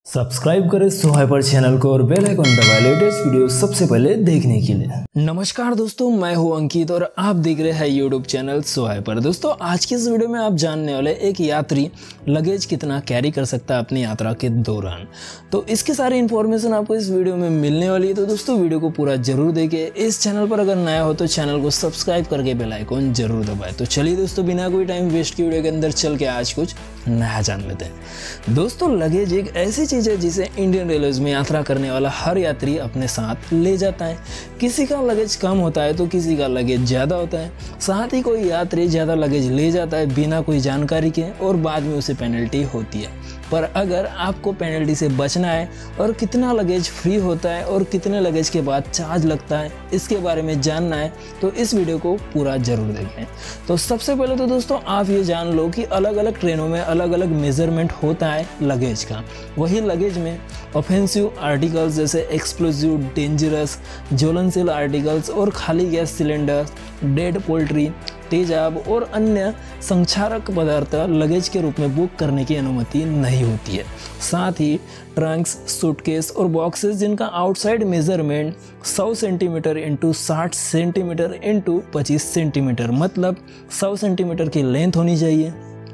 Subscribe करें सो hyper channel को और बेल आइकन दबाएं लेटेस्ट वीडियो सबसे पहले देखने के लिए। नमस्कार दोस्तों, मैं हूं अंकित और आप देख रहे हैं यूट्यूब चैनल सो हाइपर। दोस्तों आज की इस वीडियो में आप जानने वाले एक यात्री लगेज कितना कैरी कर सकता है अपनी यात्रा के दौरान, तो इसकी सारी इन्फॉर्मेशन आपको इस वीडियो में मिलने वाली है। तो दोस्तों वीडियो को पूरा जरूर देखें। इस चैनल पर अगर नया हो तो चैनल को सब्सक्राइब करके बेल आइकन जरूर दबाएं। तो चलिए दोस्तों बिना कोई टाइम वेस्ट किए वीडियो के अंदर चल के आज कुछ नया जान लेते हैं। दोस्तों लगेज एक ऐसी चीज है जिसे इंडियन रेलवेज में यात्रा करने वाला हर यात्री अपने साथ ले जाता है। किसी का लगेज कम होता है तो किसी का लगेज ज़्यादा होता है। साथ ही कोई यात्री ज़्यादा लगेज ले जाता है बिना कोई जानकारी के और बाद में उसे पेनल्टी होती है। पर अगर आपको पेनल्टी से बचना है और कितना लगेज फ्री होता है और कितने लगेज के बाद चार्ज लगता है इसके बारे में जानना है तो इस वीडियो को पूरा जरूर देखें। तो सबसे पहले तो दोस्तों आप ये जान लो कि अलग अलग ट्रेनों में अलग अलग मेजरमेंट होता है लगेज का। वही लगेज में ऑफेंसिव आर्टिकल्स जैसे एक्सप्लोसिव, डेंजरस, ज्वलनशील आर्टिकल्स और खाली गैस सिलेंडर, डेड पोल्ट्री, तेजाब और अन्य संक्षारक पदार्थ लगेज के रूप में बुक करने की अनुमति नहीं होती है। साथ ही ट्रंक्स, सूटकेस और बॉक्सेस जिनका outside measurement 100 centimetre into 60 centimetre into 25 centimetre मतलब 100 सेंटीमीटर की लेंथ होनी चाहिए,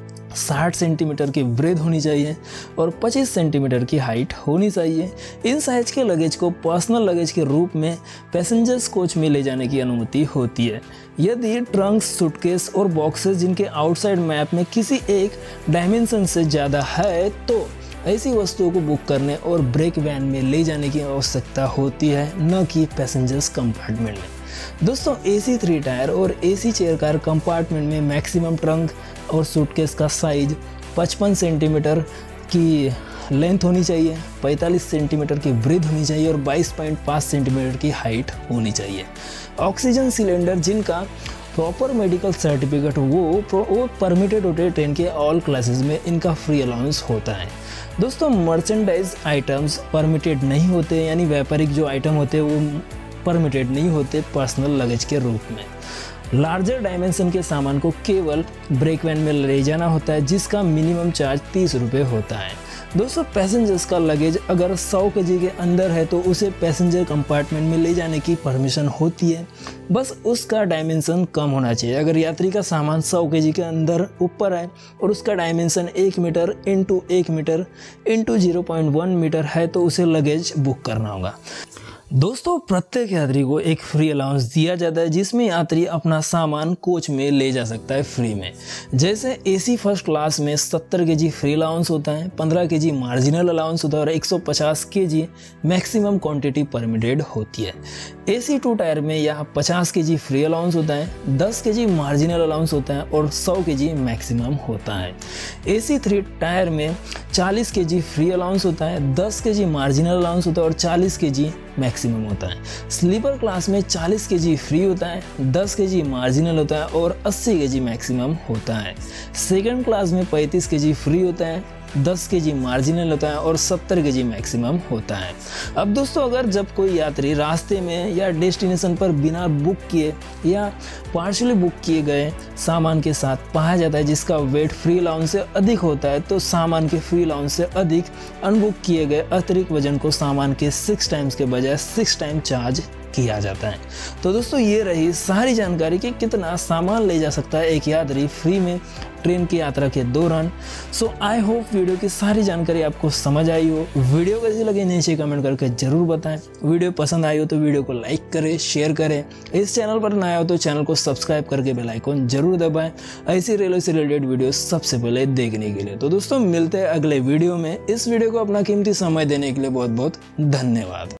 60 सेंटीमीटर की ब्रेथ होनी चाहिए और 25 सेंटीमीटर की हाइट होनी चाहिए। इन साइज के लगेज को पर्सनल लगेज के रूप में पैसेंजर्स कोच में ले जाने की अनुमति होती है। यदि ट्रंक्स, सूटकेस और बॉक्सेस जिनके आउटसाइड मैप में किसी एक डायमेंशन से ज़्यादा है तो ऐसी वस्तुओं को बुक करने और ब्रेक वैन में ले जाने की आवश्यकता होती है, न कि पैसेंजर्स कंपार्टमेंट में। दोस्तों AC 3 टायर और AC चेयर कार कंपार्टमेंट में मैक्सिमम ट्रंक और सूटकेस का साइज 55 सेंटीमीटर की लेंथ होनी चाहिए, 45 सेंटीमीटर की ब्रेथ होनी चाहिए और 22.5 सेंटीमीटर की हाइट होनी चाहिए। ऑक्सीजन सिलेंडर जिनका प्रॉपर मेडिकल सर्टिफिकेट वो परमिटेड होते हैं ट्रेन के ऑल क्लासेस में, इनका फ्री अलाउंस होता है। दोस्तों मर्चेंडाइज आइटम्स परमिटेड नहीं होते, यानी व्यापारिक जो आइटम होते हैं वो परमिटेड नहीं होते पर्सनल लगेज के रूप में। लार्जर डायमेंशन के सामान को केवल ब्रेक वैन में ले जाना होता है जिसका मिनिमम चार्ज 30 रुपये होता है। दोस्तों पैसेंजर्स का लगेज अगर 100 kg के अंदर है तो उसे पैसेंजर कंपार्टमेंट में ले जाने की परमिशन होती है, बस उसका डायमेंशन कम होना चाहिए। अगर यात्री का सामान 100 kg के अंदर ऊपर है और उसका dimension 1 metre into 1 metre into 0.1 metre है तो उसे लगेज बुक करना होगा। दोस्तों प्रत्येक यात्री को एक फ्री अलाउंस दिया जाता है जिसमें यात्री अपना सामान कोच में ले जा सकता है फ्री में। जैसे AC फर्स्ट क्लास में 70 kg फ्री अलाउंस होता है, 15 kg मार्जिनल अलाउंस होता है और 150 kg मैक्सिमम क्वांटिटी परमिटेड होती है। AC 2 टायर में यह 50 kg फ्री अलाउंस होता है, 10 kg मार्जिनल अलाउंस होता है और 100 kg मैक्सिमम होता है। AC 3 टायर में 40 kg फ्री अलाउंस होता है, 10 kg मार्जिनल अलाउंस होता है और 40 kg मैक्सिमम होता है। स्लीपर क्लास में 40 kg फ्री होता है, 10 kg मार्जिनल होता है और 80 kg मैक्सिमम होता है। सेकंड क्लास में 35 kg फ्री होता है, 10 kg मार्जिनल होता है और 70 kg मैक्सिमम होता है। अब दोस्तों अगर जब कोई यात्री रास्ते में या डेस्टिनेशन पर बिना बुक किए या पार्शियली बुक किए गए सामान के साथ पाया जाता है जिसका वेट फ्री अलाउंस से अधिक होता है तो सामान के फ्री अलाउंस से अधिक अनबुक किए गए अतिरिक्त वजन को सामान के 6 टाइम्स के बजाय 6 टाइम चार्ज किया जाता है। तो दोस्तों ये रही सारी जानकारी कि कितना सामान ले जा सकता है एक यात्री फ्री में ट्रेन की यात्रा के दौरान। सो आई होप वीडियो की सारी जानकारी आपको समझ आई हो। वीडियो कैसी लगी नीचे कमेंट करके जरूर बताएं। वीडियो पसंद आई हो तो वीडियो को लाइक करें, शेयर करें। इस चैनल पर नया हो तो चैनल को सब्सक्राइब करके बेल आइकन जरूर दबाएं ऐसी रेलवे से रिलेटेड वीडियो सबसे पहले देखने के लिए। तो दोस्तों मिलते हैं अगले वीडियो में। इस वीडियो को अपना कीमती समय देने के लिए बहुत बहुत धन्यवाद।